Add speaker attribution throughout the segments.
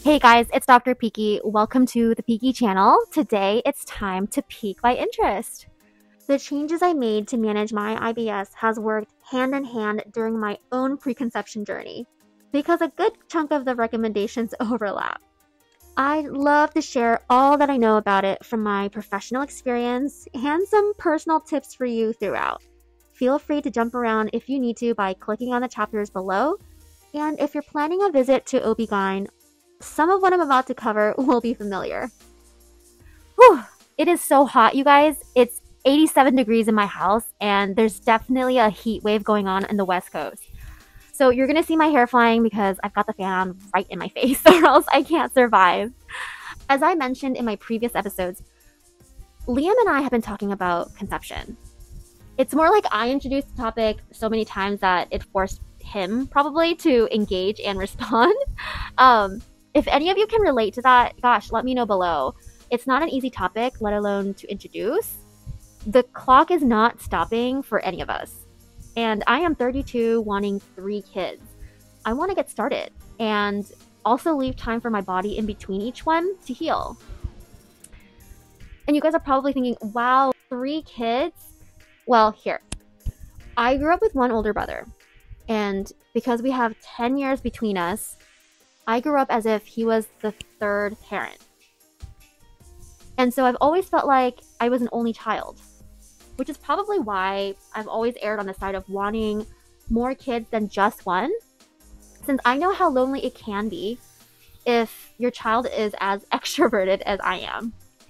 Speaker 1: Hey guys, it's Dr. Pique. Welcome to the Pique channel. Today it's time to pique my interest. The changes I made to manage my IBS has worked hand in hand during my own preconception journey because a good chunk of the recommendations overlap. I'd love to share all that I know about it from my professional experience and some personal tips for you throughout. Feel free to jump around if you need to by clicking on the chapters below. And if you're planning a visit to OB-GYN, some of what I'm about to cover will be familiar. Whew, it is so hot, you guys. It's 87 degrees in my house, and there's definitely a heat wave going on in the West Coast. So you're going to see my hair flying because I've got the fan on right in my face, or else I can't survive. As I mentioned in my previous episodes, Liam and I have been talking about conception. It's more like I introduced the topic so many times that it forced him probably to engage and respond. If any of you can relate to that, gosh, let me know below. It's not an easy topic, let alone to introduce. The clock is not stopping for any of us. And I am 32, wanting 3 kids. I want to get started and also leave time for my body in between each one to heal. And you guys are probably thinking, wow, 3 kids? Well, here. I grew up with one older brother. And because we have 10 years between us, I grew up as if he was the 3rd parent. And so I've always felt like I was an only child, which is probably why I've always erred on the side of wanting more kids than just one, since I know how lonely it can be if your child is as extroverted as I am.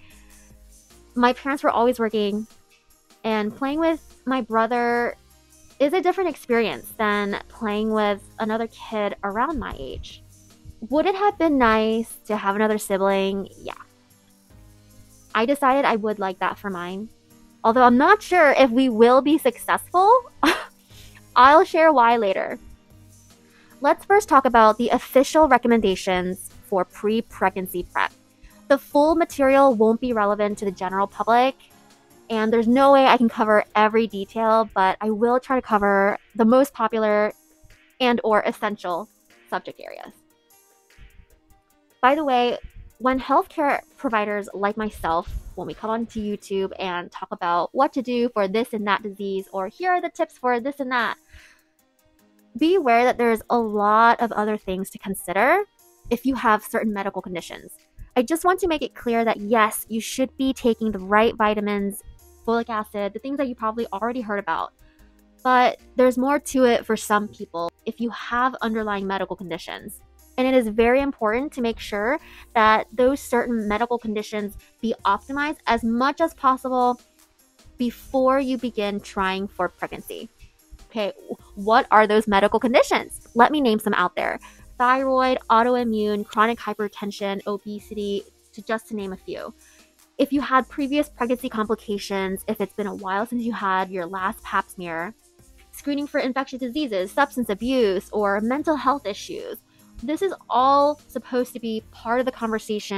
Speaker 1: My parents were always working, and playing with my brother is a different experience than playing with another kid around my age. Would it have been nice to have another sibling? Yeah. I decided I would like that for mine. Although I'm not sure if we will be successful. I'll share why later. Let's first talk about the official recommendations for pre-pregnancy prep. The full material won't be relevant to the general public, and there's no way I can cover every detail, but I will try to cover the most popular and or essential subject areas. By the way, when healthcare providers like myself, when we come onto YouTube and talk about what to do for this and that disease, or here are the tips for this and that, be aware that there's a lot of other things to consider if you have certain medical conditions. I just want to make it clear that yes, you should be taking the right vitamins, folic acid, the things that you probably already heard about. But there's more to it for some people if you have underlying medical conditions. And it is very important to make sure that those certain medical conditions be optimized as much as possible before you begin trying for pregnancy. Okay, what are those medical conditions? Let me name some out there. Thyroid, autoimmune, chronic hypertension, obesity, just to name a few. If you had previous pregnancy complications, if it's been a while since you had your last pap smear, screening for infectious diseases, substance abuse, or mental health issues, this is all supposed to be part of the conversation.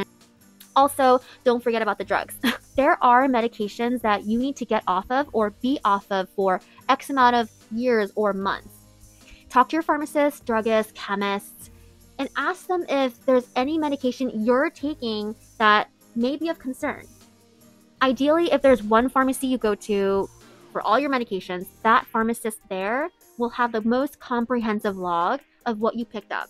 Speaker 1: Also, don't forget about the drugs. There are medications that you need to get off of or be off of for X amount of years or months. Talk to your pharmacist, druggist, chemists, and ask them if there's any medication you're taking that may be of concern. Ideally, if there's one pharmacy you go to for all your medications, that pharmacist there will have the most comprehensive log of what you picked up,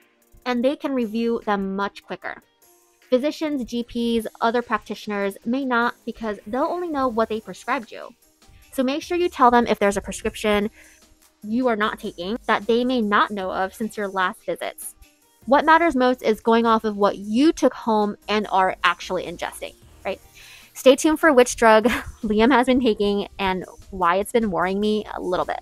Speaker 1: and they can review them much quicker. Physicians, GPs, other practitioners may not, because they'll only know what they prescribed you. So make sure you tell them if there's a prescription you are not taking that they may not know of since your last visits. What matters most is going off of what you took home and are actually ingesting, right? Stay tuned for which drug Liam has been taking and why it's been worrying me a little bit.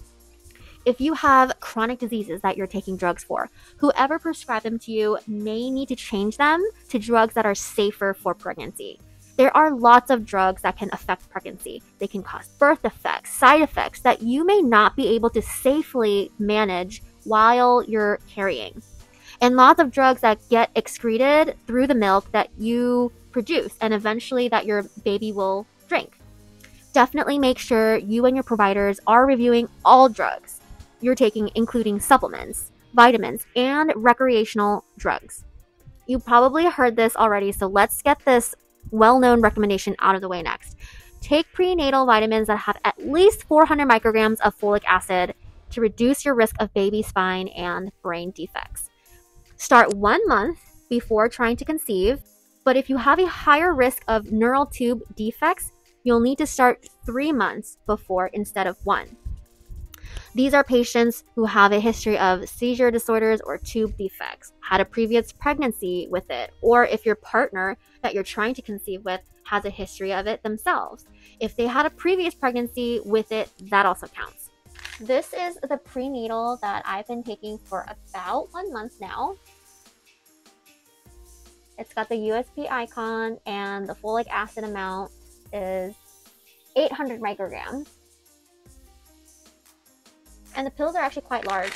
Speaker 1: If you have chronic diseases that you're taking drugs for, whoever prescribed them to you may need to change them to drugs that are safer for pregnancy. There are lots of drugs that can affect pregnancy. They can cause birth defects, side effects that you may not be able to safely manage while you're carrying. And lots of drugs that get excreted through the milk that you produce and eventually that your baby will drink. Definitely make sure you and your providers are reviewing all drugs you're taking, including supplements, vitamins, and recreational drugs. You probably heard this already, so let's get this well-known recommendation out of the way next. Take prenatal vitamins that have at least 400 micrograms of folic acid to reduce your risk of baby spine and brain defects. Start 1 month before trying to conceive, but if you have a higher risk of neural tube defects, you'll need to start 3 months before instead of 1. These are patients who have a history of seizure disorders or tube defects, had a previous pregnancy with it, or if your partner that you're trying to conceive with has a history of it themselves. If they had a previous pregnancy with it, that also counts. This is the prenatal that I've been taking for about 1 month now. It's got the USP icon and the folic acid amount is 800 micrograms. And the pills are actually quite large.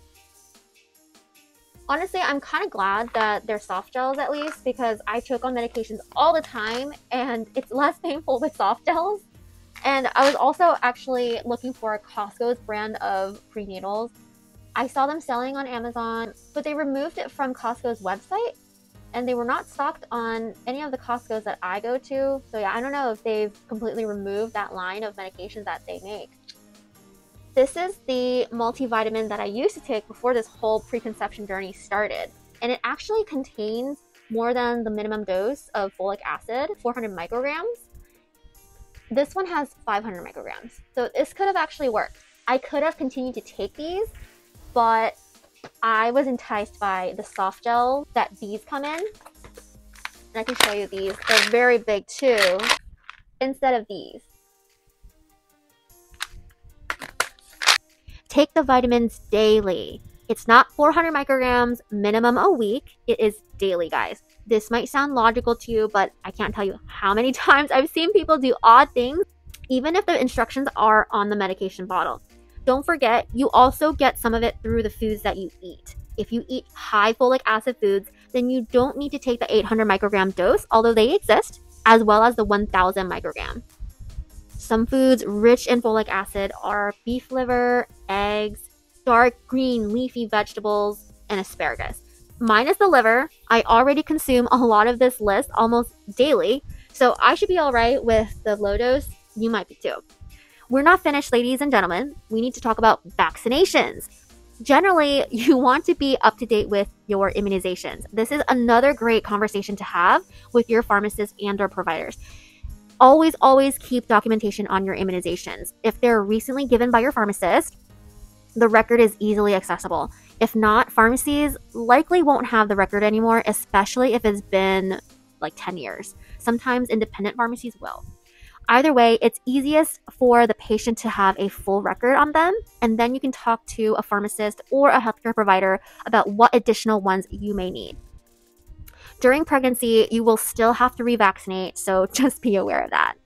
Speaker 1: Honestly, I'm kind of glad that they're soft gels at least, because I choke on medications all the time and it's less painful with soft gels. And I was also actually looking for Costco's brand of prenatals. I saw them selling on Amazon, but they removed it from Costco's website and they were not stocked on any of the Costco's that I go to. So yeah, I don't know if they've completely removed that line of medications that they make. This is the multivitamin that I used to take before this whole preconception journey started. And it actually contains more than the minimum dose of folic acid, 400 micrograms. This one has 500 micrograms. So this could have actually worked. I could have continued to take these, but I was enticed by the soft gel that these come in. And I can show you these. They're very big too, instead of these. Take the vitamins daily. It's not 400 micrograms minimum a week. It is daily, guys. This might sound logical to you, but I can't tell you how many times I've seen people do odd things, even if the instructions are on the medication bottle. Don't forget, you also get some of it through the foods that you eat. If you eat high folic acid foods, then you don't need to take the 800 microgram dose, although they exist, as well as the 1000 microgram. Some foods rich in folic acid are beef liver, eggs, dark green leafy vegetables, and asparagus. Minus the liver, I already consume a lot of this list almost daily, so I should be all right with the low dose. You might be too. We're not finished, ladies and gentlemen. We need to talk about vaccinations. Generally, you want to be up to date with your immunizations. This is another great conversation to have with your pharmacist and or providers. Always keep documentation on your immunizations. If they're recently given by your pharmacist, the record is easily accessible. If not, pharmacies likely won't have the record anymore, especially if it's been like 10 years. Sometimes independent pharmacies will. Either way, it's easiest for the patient to have a full record on them, and then you can talk to a pharmacist or a healthcare provider about what additional ones you may need. During pregnancy, you will still have to revaccinate, so just be aware of that.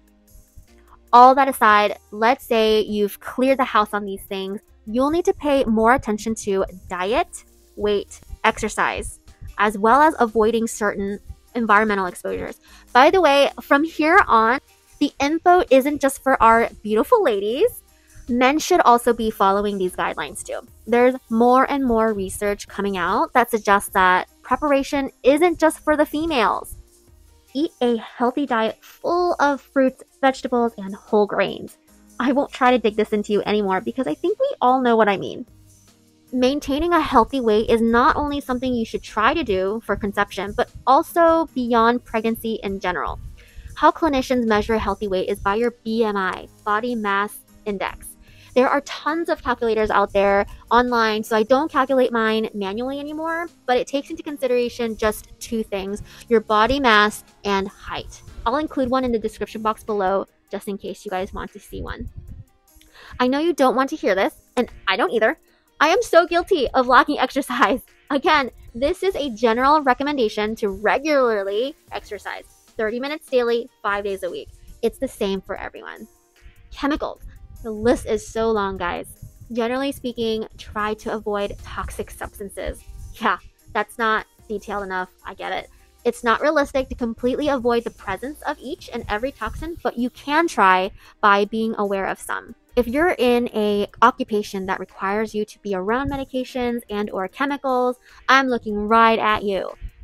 Speaker 1: All that aside, let's say you've cleared the house on these things, you'll need to pay more attention to diet, weight, exercise, as well as avoiding certain environmental exposures. By the way, from here on, the info isn't just for our beautiful ladies. Men should also be following these guidelines too. There's more and more research coming out that suggests that preparation isn't just for the females. Eat a healthy diet full of fruits, vegetables, and whole grains. I won't try to dig this into you anymore because I think we all know what I mean. Maintaining a healthy weight is not only something you should try to do for conception, but also beyond pregnancy in general. How clinicians measure a healthy weight is by your BMI, body mass index. There are tons of calculators out there online, so I don't calculate mine manually anymore, but it takes into consideration just two things, your body mass and height. I'll include one in the description box below, just in case you guys want to see one. I know you don't want to hear this, and I don't either. I am so guilty of lacking exercise. Again, this is a general recommendation to regularly exercise. 30 minutes daily, 5 days a week. It's the same for everyone. Chemicals. The list is so long, guys. Generally speaking, try to avoid toxic substances. Yeah, that's not detailed enough. I get it. It's not realistic to completely avoid the presence of each and every toxin, but you can try by being aware of some. If you're in an occupation that requires you to be around medications and or chemicals, I'm looking right at you.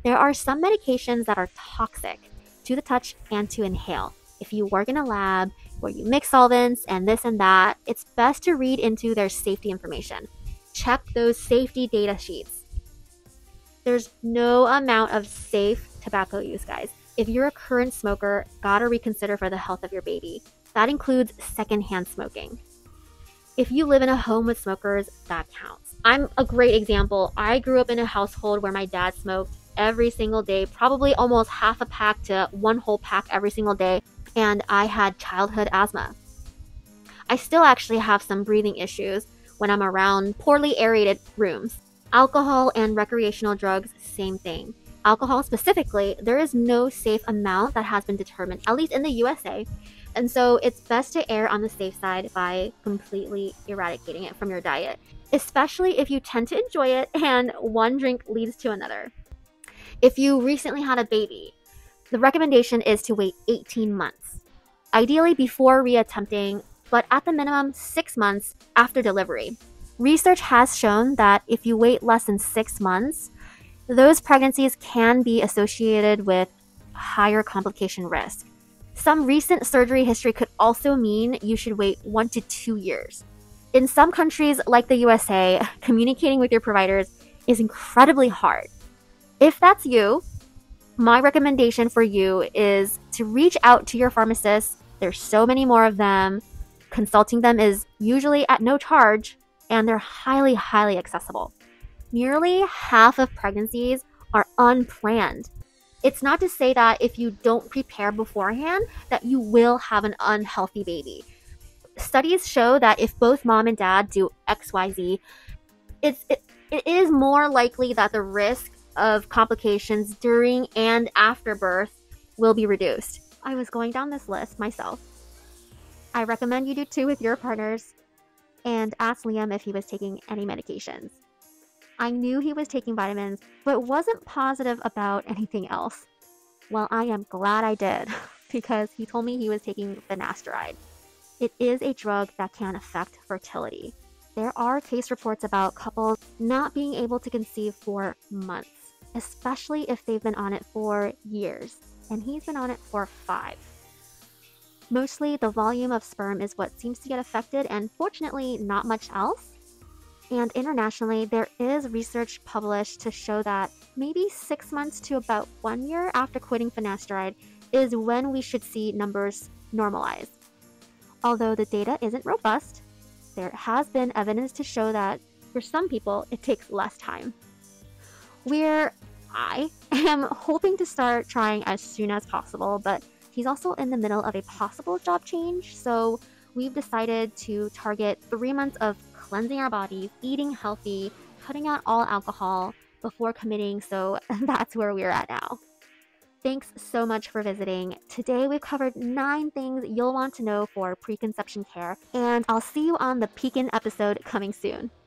Speaker 1: There are some medications that are toxic to the touch and to inhale. If you work in a lab where you mix solvents and this and that, it's best to read into their safety information. Check those safety data sheets. There's no amount of safe tobacco use, guys. If you're a current smoker, gotta reconsider for the health of your baby. That includes secondhand smoking. If you live in a home with smokers, that counts. I'm a great example. I grew up in a household where my dad smoked every single day, probably almost half a pack to one whole pack every single day, and I had childhood asthma. I still actually have some breathing issues when I'm around poorly aerated rooms. Alcohol and recreational drugs, same thing. Alcohol specifically, there is no safe amount that has been determined, at least in the USA. And so it's best to err on the safe side by completely eradicating it from your diet, especially if you tend to enjoy it and one drink leads to another. If you recently had a baby, the recommendation is to wait 18 months, ideally before reattempting, but at the minimum 6 months after delivery. Research has shown that if you wait less than 6 months, those pregnancies can be associated with higher complication risk. Some recent surgery history could also mean you should wait 1 to 2 years. In some countries like the USA, communicating with your providers is incredibly hard. If that's you, my recommendation for you is to reach out to your pharmacist. There's so many more of them. Consulting them is usually at no charge, and they're highly, highly accessible. Nearly half of pregnancies are unplanned. It's not to say that if you don't prepare beforehand that you will have an unhealthy baby. Studies show that if both mom and dad do XYZ, it is more likely that the risk of complications during and after birth will be reduced. I was going down this list myself. I recommend you do too with your partners, and ask Liam if he was taking any medications. I knew he was taking vitamins, but wasn't positive about anything else. Well, I am glad I did, because he told me he was taking finasteride. It is a drug that can affect fertility. There are case reports about couples not being able to conceive for months, especially if they've been on it for years, and he's been on it for 5. Mostly the volume of sperm is what seems to get affected, and fortunately not much else. And internationally, there is research published to show that maybe 6 months to about 1 year after quitting finasteride is when we should see numbers normalize. Although the data isn't robust, there has been evidence to show that for some people, it takes less time. I am hoping to start trying as soon as possible, but he's also in the middle of a possible job change, so we've decided to target 3 months of cleansing our bodies, eating healthy, cutting out all alcohol before committing, so that's where we're at now. Thanks so much for visiting. Today we've covered 9 things you'll want to know for preconception care, and I'll see you on the Pique episode coming soon.